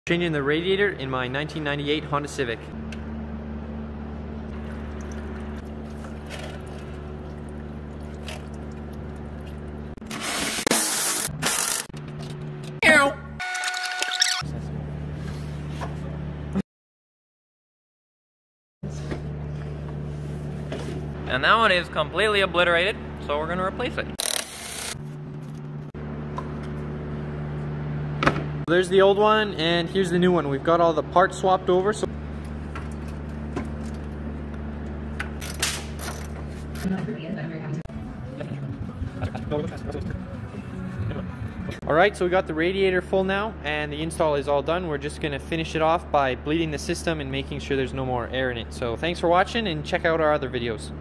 Changing the radiator in my 1998 Honda Civic. And that one is completely obliterated, so we're gonna replace it. There's the old one, and here's the new one. We've got all the parts swapped over. So alright, so we got the radiator full now, and the install is all done. We're just going to finish it off by bleeding the system and making sure there's no more air in it. So thanks for watching, and check out our other videos.